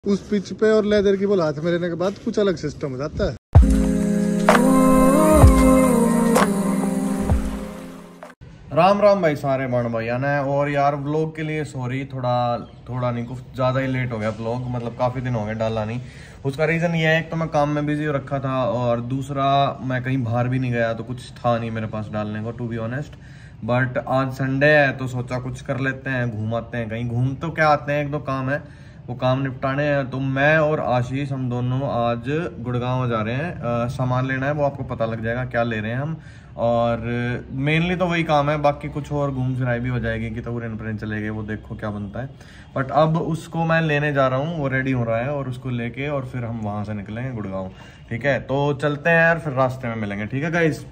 उस पिच पे और लेदर की बॉल हाथ में लेने के बाद कुछ अलग सिस्टम हो जाता है। राम राम भाई सारे बण भाई आना है। और यार व्लॉग के लिए सॉरी, थोड़ा नहीं कुछ ज़्यादा ही लेट हो गया व्लॉग, मतलब काफ़ी दिन हो गए डाला नहीं। उसका रीज़न ये है, एक तो मैं काम में बिजी रखा था और दूसरा मैं कहीं बाहर भी नहीं गया तो कुछ था नहीं मेरे पास डालने को, टू बी ऑनेस्ट। बट आज संडे है तो सोचा कुछ कर लेते हैं, घूम आते हैं कहीं। घूम तो क्या आते हैं, एक दो काम है वो काम निपटाने हैं। तो मैं और आशीष हम दोनों आज गुड़गांव जा रहे हैं, सामान लेना है, वो आपको पता लग जाएगा क्या ले रहे हैं हम। और मेनली तो वही काम है, बाकी कुछ और घूम फिराई भी हो जाएगी कि तो उरेन चले गए, वो देखो क्या बनता है। बट अब उसको मैं लेने जा रहा हूँ, वो रेडी हो रहा है और उसको लेके और फिर हम वहां से निकलेंगे गुड़गांव। ठीक है, तो चलते हैं यार, फिर रास्ते में मिलेंगे। ठीक है गाइस।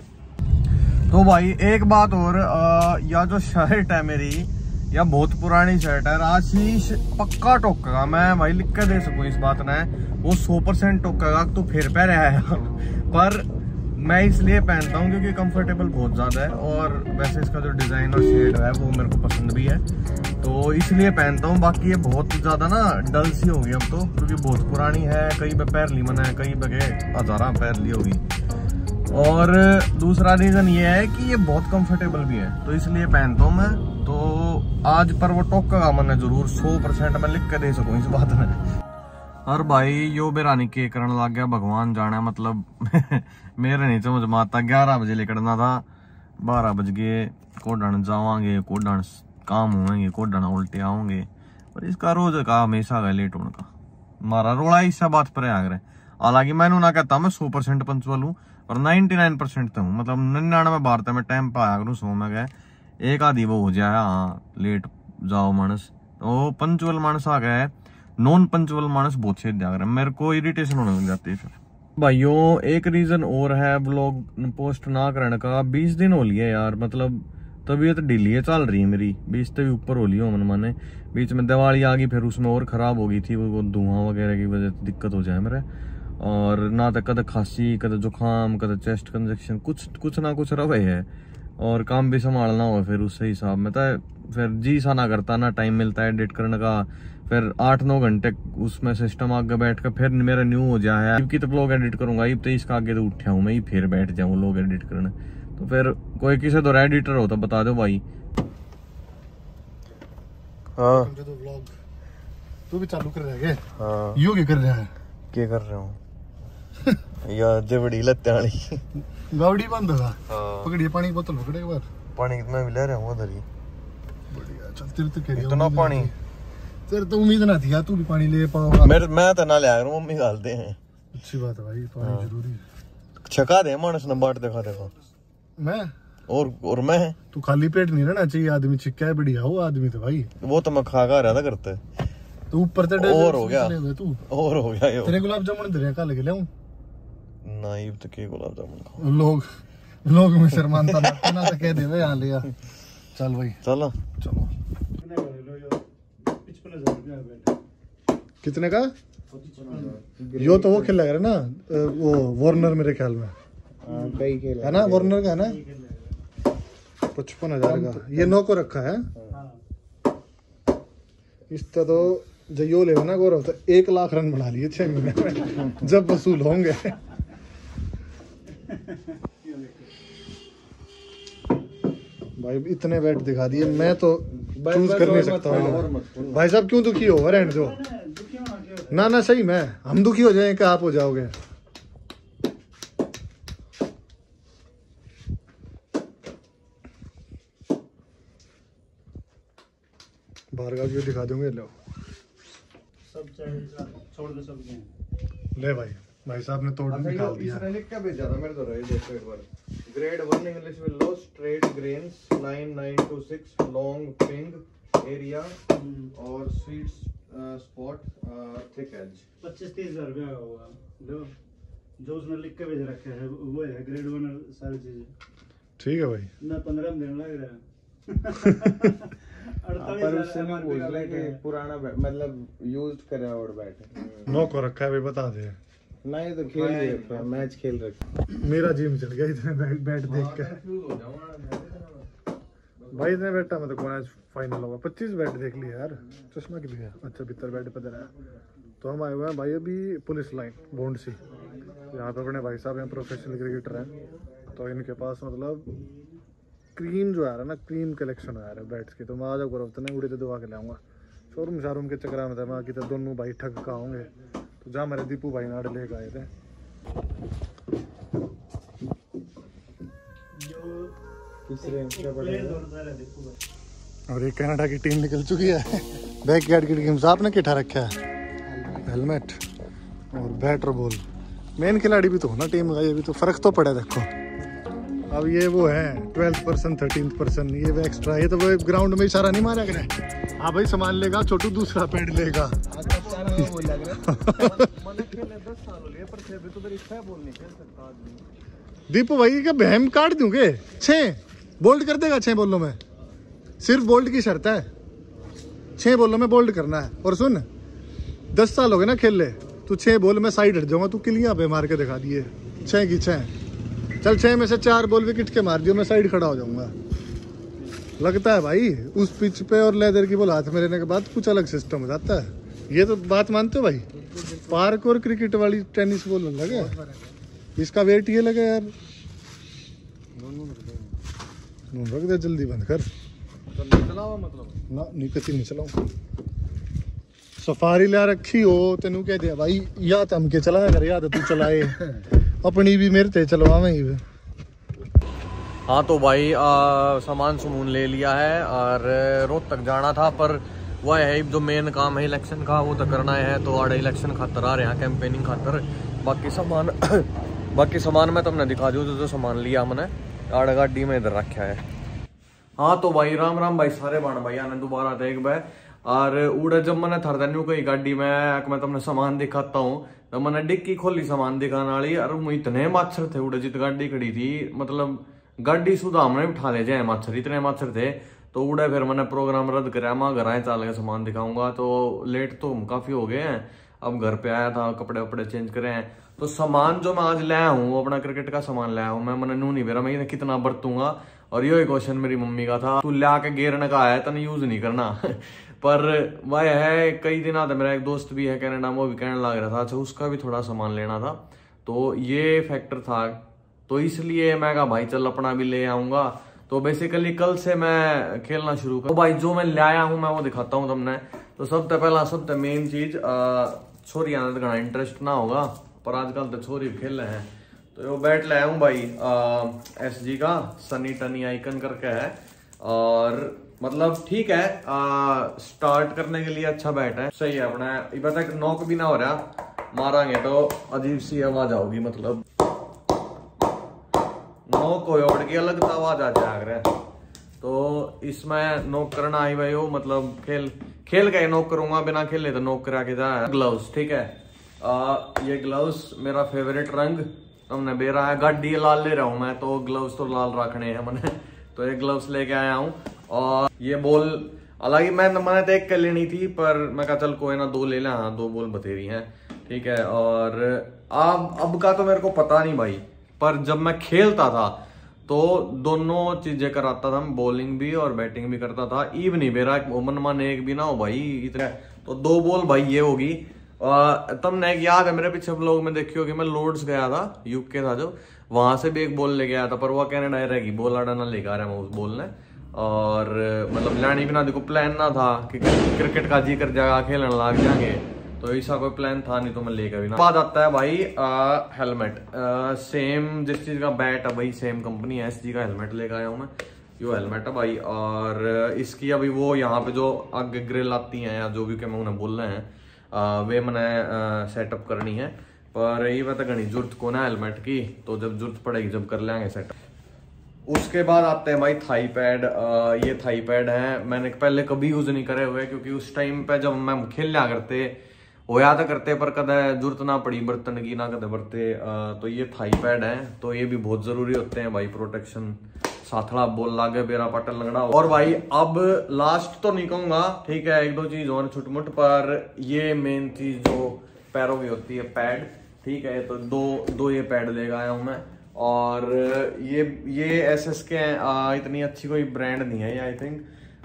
तो भाई एक बात और, या जो शर्ट है मेरी, या बहुत पुरानी शर्ट है, आशीष पक्का टोकेगा, मैं भाई लिख के दे सकूं इस बात ने, वो 100% टोकेगा तो फिर पह रहा है पर मैं इसलिए पहनता हूँ क्योंकि कंफर्टेबल बहुत ज़्यादा है और वैसे इसका जो डिज़ाइन और शेड है वो मेरे को पसंद भी है, तो इसलिए पहनता हूँ। बाकी ये बहुत ज़्यादा ना डल सी होगी अब तो, क्योंकि बहुत पुरानी है, कई पे पैर ली मन है, कई बगे हज़ारा पैर ली होगी। और दूसरा रीज़न ये है कि ये बहुत कंफर्टेबल भी है, तो इसलिए पहनता हूँ मैं। तो आज पर वो टोकेगा मैंने जरूर, 100% मैं लिख के दे सकूँ इस बात में। और भाई यो बेरानी के करने लग गया, भगवान जाना मतलब मेरे नहीं समझ में आता। 11 बजे निकलना था, 12 बज गए, कोडन जावांगे, कोडन काम होंगे, कोडन उल्टे आओगे। और इसका रोज का हमेशा का लेट होने का मारा रोड़ा इस बात पर आ गए। हालांकि मैंने ना कहता मैं 100% पंचुअल हूँ और 99% तो हूँ, मतलब 99 भारत में टाइम पे आया करूँ, 100 में गए एक आधी वो हो जाए हाँ लेट जाओ मानस, तो पंचुअल मानस आ गया है। नॉन पंचुअल मानस बहुत से दिया, मेरे को इरिटेशन होने लग जाती है फिर। भाइयों एक रीजन और है ब्लॉग पोस्ट ना करने का, 20 दिन हो लिए यार, मतलब तबीयत ढीली चल रही है मेरी, 20 से भी ऊपर हो ली हो मन माने। बीच में दिवाली आ गई, फिर उसमें और खराब हो गई थी, वो धुआं वगैरह की वजह से दिक्कत हो जाए मेरे। और ना तो कद खांसी, कद जुकाम, कद चेस्ट कंजक्शन, कुछ ना कुछ रवे है। और काम भी संभालना हो फिर उससे हिसाब में तो फिर जी सा ना करता, ना टाइम मिलता है एडिट करने का। फिर 8-9 घंटे उसमें सिस्टम आगे बैठ कर फिर मेरा न्यू हो जाए कि तो व्लॉग एडिट करूंगा, तो इसका आगे तो उठा हूँ मैं ही, फिर बैठ जाऊँ व्लॉग एडिट करने। तो फिर कोई किसी दो एडिटर हो तो बता दो भाई। हाँ तो व्लॉग तू भी चालू कर रहा है? हाँ यू क्या कर रहा है? क्या कर रहा हूँ यार जबड़ी लत्ते वाली गावड़ी बंद होगा। पकड़िए पानी की बोतल पकड़े एक बार। पानी मैं भी ले रहा हूँ उधर ही। बढ़िया चल, तेरे तो कह रही इतना पानी तेरे तो उम्मीद ना थी यार तू भी पानी ले पाओगा। मैं तो ना ले आ रहा हूँ, मम्मी डालते हैं। अच्छी बात है भाई, पानी जरूरी है। छका दे मानस ने बाट देखा देखो मैं और मैं तू खाली पेट नहीं रहना चाहिए, आदमी छिक्का है बढ़िया हो आदमी तो भाई। वो तो मैं खा रहा था करते, तो ऊपर से और हो गया तू और हो गया तेरे गुलाब जामुन दे कल के ले नहीं तो के गुलाब जामुन लोग में शर्मानता ना तो कह दे यहाँ ले। चल भाई चलो चलो। कितने का? यो तो वो खेल लग रहा है ना, वो वार्नर मेरे ख्याल में है ना, वार्नर का है ना, 55,000 का। ये 9 को रखा है इसका। तो जो यो ले ना गौरव, तो 1 लाख रन बना लिए 6 महीने में जब वसूल होंगे। भाई इतने बैट दिखा दिए, मैं तो चूज कर नहीं सकता हूँ भाई साहब। क्यों दुखी हो रहे हैं जो ना सही में हम दुखी हो जाएंगे क्या आप हो जाओगे? भार्गव जी दिखा दूंगे, लो सब छोड़ दो सब ले भाई साहब ने तोड़ निकाल दिया। इसने लिख के भेजा था मेरे तो रहे देखो एक बार। Grade 1 English willow straight grains 9926 long ping area और स्वीट स्पॉट थिक एज। 25-30 हजार रुपया होगा लो, जो उसने लिख के भेज रखे है वो है ग्रेड 1 सारी चीजें। ठीक है भाई ना 15 दिन लग रहा है। पर उससे मैं पूछ रहा कि पुराना मतलब यूज करे और बैठे 9 को रखा है भाई, बता दे। नहीं तो खेल रहे मैच खेल रहे। मेरा जिम चल गया इतने बैट देख के भाई। इतने बैठा मतलब कौन आज फाइनल होगा। 25 बैट देख लिया यार। चश्मा की भी है, अच्छा भीतर बैट पे दे रहा है। तो हम आए हुए हैं भाई अभी पुलिस लाइन बोंड सी, यहाँ पे अपने भाई साहब हैं, प्रोफेशनल क्रिकेटर हैं। तो इनके पास मतलब क्रीम जो आ रहा है ना, क्रीम कलेक्शन आ रहा है बैट्स की। तो मैं आज गुरफ्त ने उड़ी तो दुआ के लाऊंगा शोरूम के चक्कर में था मैं कि तो दोनों भाई ठग का होंगे। तो जहाँ मेरे दीपू भाई नाड़ लेके आए थे। और ये कनाडा की टीम निकल चुकी है। बैकयार्ड की टीम आपने किठा रखा है, हेलमेट और बैट और बॉल। मेन खिलाड़ी भी तो हो ना टीम का, ये भी तो फर्क तो पड़ा देखो। अब ये वो है 12% 13%, ये वो एक्स्ट्रा, ये तो वो ग्राउंड में इशारा नहीं मारा करे। हाँ भाई सामान लेगा छोटू, दूसरा पैड लेगा। दीपू भाई का बहम काट दूंगे, 6 बोल्ड कर देगा 6 बॉलों में, सिर्फ बोल्ड की शर्त है, 6 बॉलों में बोल्ड करना है। और सुन 10 साल हो गए ना खेल ले, तू 6 बॉल में साइड हट जाऊंगा, तू किलियां पे मार के दिखा दिए 6 की 6, चल 6 में से 4 बॉल विकेट के मार दियो, मैं साइड खड़ा हो जाऊंगा। लगता है भाई उस पिच पे और लेदर की बॉल हाथ में लेने के बाद कुछ अलग सिस्टम हो जाता है। ये तो बात मानते हो भाई, पार्क और क्रिकेट वाली टेनिस बॉल लगे, इसका वेट ये लगे यार। रख दे जल्दी, बंद कर मतलब ना, नहीं कसी नहीं चलाऊं। सफारी ला रखी हो तेनू कह दिया भाई, या तम के चलाया कर, या तो तू चलाए अपनी भी मेरे ते चलवावें। हाँ तो भाई सामान सुमून ले लिया है और रोहतक जाना था, पर वह है जो मेन काम है इलेक्शन का वो तो करना है। तो आड़े इलेक्शन खातर आ रहे हैं, कैंपेनिंग खातर। बाकी सामान मैं तुमने दिखा दूँ जो सामान लिया हमने, आड़ गाड़ी में इधर रखा है। हाँ तो भाई राम राम भाई सारे बाण भाई आने दोबारा देख भाई। और उड़े जब मैंने थरदन्यू कही गाड़ी में मैं तुमने सामान दिखाता हूँ, तो मैंने डिक्की खोली सामान दिखाने वाली, और इतने मच्छर थे उड़े जित गाड़ी खड़ी थी, मतलब गाड़ी सुधा हमने उठा ले जाए मच्छर, इतने मच्छर थे। तो उड़े फिर मैंने प्रोग्राम रद्द कराया, मैं घर आए चल के सामान दिखाऊंगा। तो लेट तो काफी हो गए हैं, अब घर पे आया था, कपड़े वपड़े चेंज करे हैं। तो सामान जो मैं आज लाया हूँ अपना क्रिकेट का सामान लाया हूँ मैंने नू नहीं बेरा, मैं कितना बरतूंगा। और यही क्वेश्चन मेरी मम्मी का था, तू ला के गेरने का आया तने यूज नहीं करना। पर वह है कई दिन आता, मेरा एक दोस्त भी है कनाडा में, वो भी कहने लग रहा था अच्छा उसका भी थोड़ा सामान लेना था। तो ये फैक्टर था, तो इसलिए मैं कहा भाई चल अपना भी ले आऊंगा। तो बेसिकली कल से मैं खेलना शुरू कर। तो भाई जो मैं लाया हूं मैं वो दिखाता हूं तुमने। तो सबसे पहला सबसे मेन चीज, छोरी आने का इंटरेस्ट ना होगा पर आजकल तो छोरी खेल रहे हैं। तो वो बैट लाया हूं भाई SG का, सनी टनी आइकन करके है, और मतलब ठीक है, स्टार्ट करने के लिए अच्छा बैट है, सही है अपना। ये तक नॉक भी ना हो रहा, मारांगे तो अजीब सी आवाज आओगी, मतलब नोक हो उड़ की अलग आवाज आ जाए। तो इसमें नोक करना आई भाई हो, मतलब खेल के नोक करूंगा, बिना खेले तो नोक करा के जाए। ग्लव्स ठीक है, ये ग्लव्स मेरा फेवरेट रंग हमने बेरा है, गाड़ी लाल ले रहा हूं मैं, तो ग्लव्स तो लाल रखने हैं मैंने। तो ये ग्लव्स लेके आया हूँ। और ये बॉल हालांकि मैंने देख कर लेनी थी, पर मैं कहा चल कोई ना 2 ले लें। हाँ 2 बॉल बतेरी हैं ठीक है। और अब का तो मेरे को पता नहीं भाई, पर जब मैं खेलता था तो दोनों चीजें कराता था, मैं बॉलिंग भी और बैटिंग भी करता था। ईव नहीं मेरा ओमन मान एक भी ना हो भाई इतने। तो 2 बॉल भाई ये होगी। तुमने एक याद है मेरे पीछे व्लॉग में देखी होगी, मैं लॉर्ड्स गया था, यूके था जो, वहां से भी एक बॉल लेके आया था, पर वो कनाडा रहेगी बॉल आड़ा ना लेकर आ रहा है उस बॉल ने। और मतलब लानी बिना देखो प्लान ना था कि क्रिकेट का जी कर जाएगा खेलने लग जाएंगे, तो ऐसा कोई प्लान था नहीं, तो मैं लेकर भी ना। बाद आता है भाई हेलमेट, सेम जिस चीज का बैट है भाई सेम कंपनी है SG का हेलमेट लेकर आया हूँ मैं। यो हेलमेट है भाई, और इसकी अभी वो यहाँ पे जो आगे ग्रिल आती हैं या जो भी क्या मैं उन्हें बोल रहे हैं वे मैंने सेटअप करनी है। पर ये पता घनी जरूरत को ना हेलमेट की, तो जब जरूरत पड़ेगी जब कर लेंगे सेटअप। उसके बाद आते हैं भाई थाई पैड। ये थाई पैड है, मैंने पहले कभी यूज नहीं करे हुए, क्योंकि उस टाइम पे जब मैं खेल लिया करते होया तो करते, पर कदे जरूरत ना पड़ी बर्तन की ना कदे बरते। तो ये थाई पैड है, तो ये भी बहुत जरूरी होते हैं भाई, प्रोटेक्शन साथड़ा बोल लागे बेरा पटल लगना। और भाई अब लास्ट तो नहीं कहूंगा ठीक है, 1-2 चीज और छुट मुट, पर ये मेन चीज जो पैरों की होती है पैड ठीक है। तो दो ये पैड लेकर आया हूं मैं। और ये SS के हैं, इतनी अच्छी कोई ब्रांड नहीं है ये आई थिंक,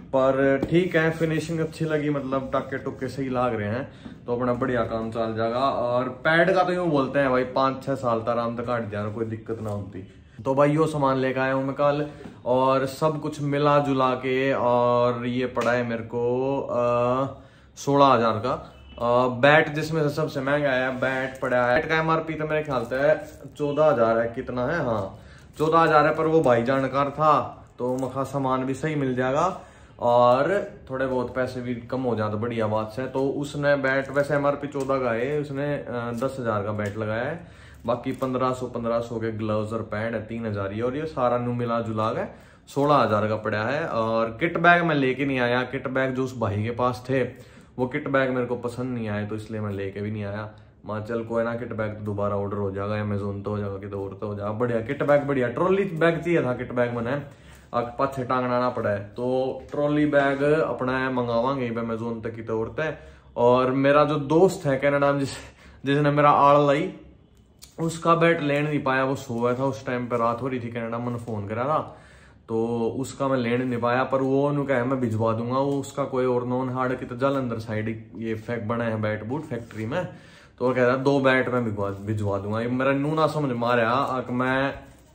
पर ठीक है, फिनिशिंग अच्छी लगी, मतलब टाके टुके सही लाग रहे हैं, तो अपना बढ़िया काम चल जाएगा। और पैड का तो यूँ बोलते हैं भाई 5-6 साल तक आराम तक काट जाए, कोई दिक्कत ना होती। तो भाई यो सामान लेकर आया हूँ मैं कल, और सब कुछ मिला जुला के, और ये पड़ा है मेरे को 16,000 का बैट, जिसमें से सबसे महंगा है बैट पड़ा है। बैट का MRP तो मेरे ख्याल से 14,000 है, कितना है, हाँ 14,000 है, पर वो भाई जानकार था तो मखा सामान भी सही मिल जाएगा और थोड़े बहुत पैसे भी कम हो जाते, बढ़िया बात से। तो उसने बैट वैसे MRP 14 का है, उसने 10,000 का बैट लगाया है, बाकी 1500 के ग्लव्स और पैड है 3,000 ही, और ये सारा नु मिला जुला के 16,000 का पड़ा है। और किट बैग मैं लेके नहीं आया, किट बैग जो उस भाई के पास थे वो किट बैग मेरे को पसंद नहीं आए, तो इसलिए मैं लेके भी नहीं आया। मां चल कोई ना, किट बैग तो दोबारा ऑर्डर हो जाएगा, अमेजोन तो हो जाएगा, किधर और तो हो जाएगा। बढ़िया किट बैग, बढ़िया ट्रॉली बैग चाहिए था, किट बैग मैंने पाछे टांगना ना पड़ा है, तो ट्रॉली बैग अपना मंगावांगे अमेजोन तक की तो औरत है। और मेरा जो दोस्त है कनाडा में जिसने मेरा आड़ लाई, उसका बैट लेने नहीं पाया, वो सोया था उस टाइम पे, रात हो रही थी कनाडा, मैंने फोन करा था, तो उसका मैं लेने नहीं पाया, पर वो उन्होंने कहा मैं भिजवा दूंगा। वो उसका कोई और नॉन हार्ड की तो जालंधर साइड ये बना है बैट बूट फैक्ट्री में, तो वो कह रहा 2 बैट में भिजवा दूंगा। मेरा नू ना समझ मारा कि मैं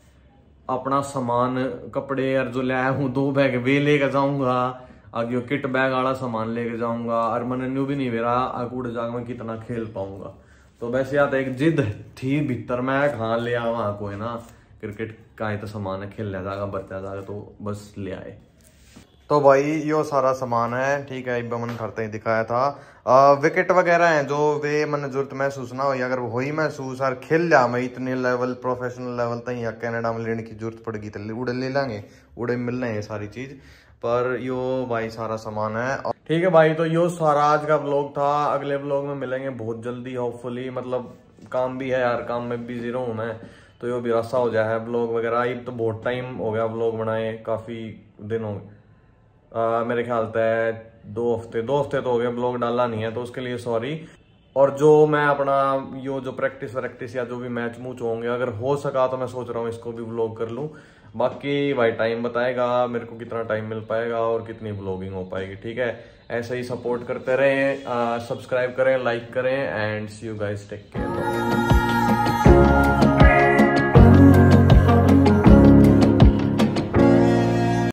अपना सामान कपड़े और जो लाया हूँ 2 बैग वे लेकर जाऊंगा, आगे किट बैग वाला सामान लेके जाऊंगा, और मैंने न्यू भी नहीं मेरा कूड़े जाग में कितना खेल पाऊंगा। तो वैसे याद एक जिद थी भीतर, मैं कहाँ ले आवा, कोई ना क्रिकेट का ही तो सामान है, खेल जाएगा बरता जाएगा, तो बस ले आए। तो भाई यो सारा सामान है, ठीक है, इब्बा मन करते ही दिखाया था। विकेट वगैरह हैं जो वे मन जरूरत महसूस ना हो, अगर वो ही महसूस और खेल लिया मैं इतने लेवल प्रोफेशनल लेवल तक या कनाडा में लेने की जरूरत पड़ेगी तो उड़े ले लेंगे, उड़े मिल रहे हैं सारी चीज। पर यो भाई सारा सामान है, ठीक है भाई। तो यो सारा आज का व्लॉग था, अगले व्लॉग में मिलेंगे बहुत जल्दी होपफुली, मतलब काम भी है यार, काम में बिजी रहूं मैं, तो यो भी रास्ता हो जाए है व्लॉग वगैरह। अब तो बहुत टाइम हो गया व्लॉग बनाए, काफी दिन हो गए, मेरे ख्याल से 2 हफ्ते तो हो गए व्लॉग डाला नहीं है, तो उसके लिए सॉरी। और जो मैं अपना यो जो प्रैक्टिस या जो भी मैच मूच होंगे, अगर हो सका तो मैं सोच रहा हूँ इसको भी व्लॉग कर लूँ। बाकी भाई टाइम बताएगा मेरे को कितना टाइम मिल पाएगा और कितनी व्लॉगिंग हो पाएगी, ठीक है। ऐसे ही सपोर्ट करते रहें, सब्सक्राइब करें, लाइक करें, and see you guys, take care.